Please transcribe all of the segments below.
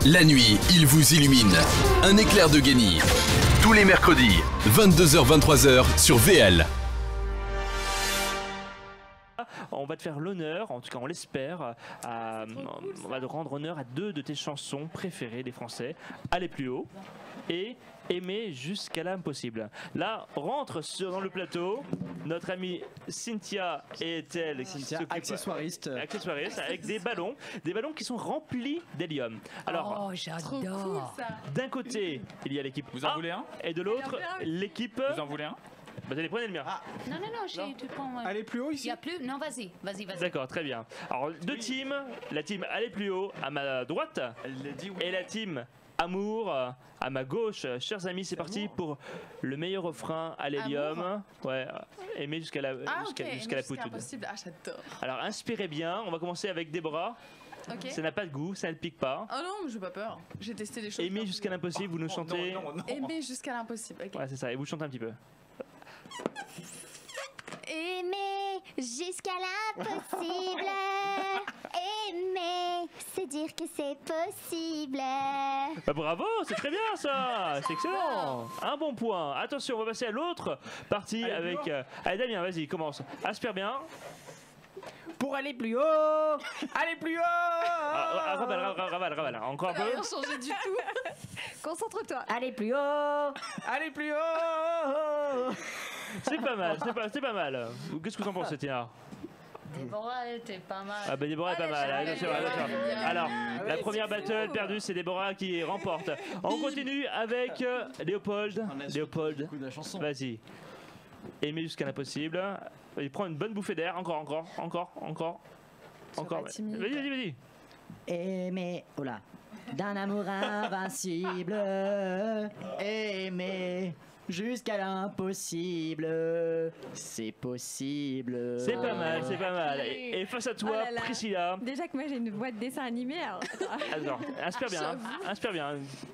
La nuit, il vous illumine. Un éclair de génie. Tous les mercredis, 22h-23h sur VL. On va te faire l'honneur, en tout cas on l'espère, on va te rendre honneur à deux de tes chansons préférées des Français, Aller plus haut et Aimer jusqu'à l'impossible. Là, rentre dans le plateau notre amie Cynthia et Ethel, accessoiriste, avec des ballons qui sont remplis d'hélium. Alors, j'adore. D'un côté, il y a l'équipe Vous en voulez un? Et de l'autre, l'équipe... Vous en voulez un? Bah, allez, prenez le mien. Non, tu prends... Allez plus haut Il ici. y a plus... Non, vas-y. D'accord, très bien. Alors, deux teams. La team Aller plus haut à ma droite et la team Amour à ma gauche. Chers amis, c'est parti pour le meilleur refrain à l'hélium. Ouais, aimer jusqu'à la poutre. Impossible. Ah, j'adore. Alors, inspirez bien. On va commencer avec Déborah. Ok. Ça n'a pas de goût, ça ne pique pas. Oh non, mais j'ai pas peur. J'ai testé des choses. Aimer jusqu'à l'impossible, vous nous chantez. Non. Aimer jusqu'à l'impossible. Ok. Ouais, c'est ça. Et vous chantez un petit peu. Aimer jusqu'à l'impossible. Aimer, c'est dire que c'est possible. Bah bravo, c'est très bien ça. C'est excellent. Un bon point. Attention, on va passer à l'autre partie avec... Allez Damien, vas-y, commence. Aspire bien. Pour aller plus haut. Allez plus haut. Ravale. Encore un peu. Rien changé du tout. Concentre-toi. Allez plus haut. Allez plus haut. C'est pas mal, c'est pas mal. Qu'est-ce que vous en pensez, Tina? Déborah était pas mal. Ah bah Déborah est pas mal. Attention. Alors, la première battle perdue, c'est Déborah qui remporte. On continue avec Léopold. Léopold, vas-y. Aimer jusqu'à l'impossible. Il prend une bonne bouffée d'air. Encore. Vas-y. Aimer, oh là, d'un amour invincible. Aimer jusqu'à l'impossible. C'est possible. C'est pas mal. Et face à toi, Priscilla. Déjà que moi j'ai une voix de dessin animé. Alors... Attends, inspire bien.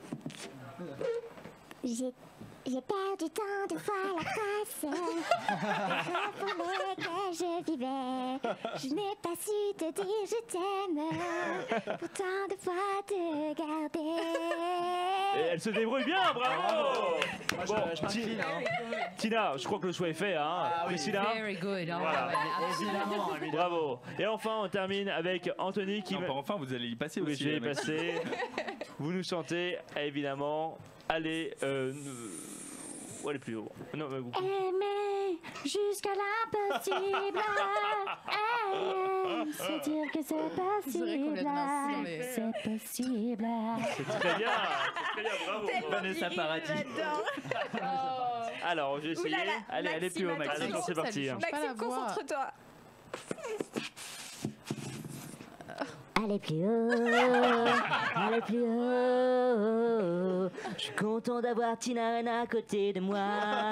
J'ai perdu tant de fois la trace des jours pour lesquels je vivais. Je n'ai pas su te dire je t'aime, pour tant de fois te garder. Et elle se débrouille bien, bravo. Bon, Tina, je crois que le choix est fait, hein. Priscilla. Very good. Voilà. Bravo. Et enfin, on termine avec Anthony qui... Non, pas enfin, vous allez y passer Oui, aussi. je vais y passer. Vous nous chantez, évidemment, allez plus haut. Non, Aimer jusqu'à l'impossible. Aimer, c'est dire que c'est possible. C'est possible. C'est très bien, bravo. Vanessa Paradis. Alors, j'ai essayé. Allez plus haut, Maxime. C'est parti. Maxime, concentre-toi. Allez plus haut. Je suis content d'avoir Tina Arena à côté de moi.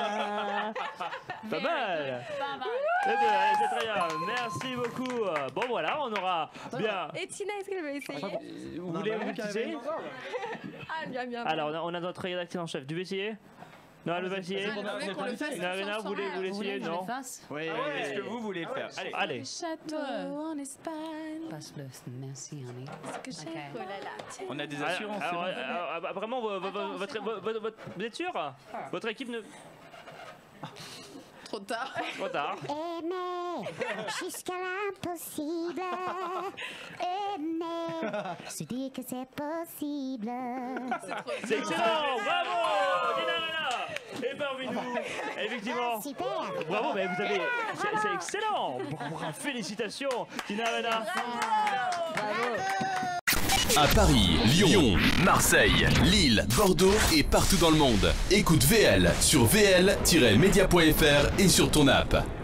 Pas mal. C'est très bien. Merci beaucoup. Bon voilà, on aura bien... Et Tina, est-ce qu'elle va essayer? Vous voulez vous essayer? Bien. Alors, on a notre rédacteur en chef. Tu veux essayer? Non, elle veut pas essayer. Narina, vous voulez essayer? Non. Oui, est-ce que vous voulez le faire? Allez. Château en Espagne. Passe-le. Merci, honey. Ce que j'ai. On a des assurances. Vraiment, vous êtes sûr? Votre équipe ne... Trop tard. Aimer jusqu'à l'impossible. Aimer, se dire que c'est possible. C'est excellent. Bravo, Tina Arena. Et parmi nous, effectivement. Super. Bravo, mais vous avez... C'est excellent. Félicitations, Tina Arena. À Paris, Lyon, Marseille, Lille, Bordeaux et partout dans le monde. Écoute VL sur vl-media.fr et sur ton app.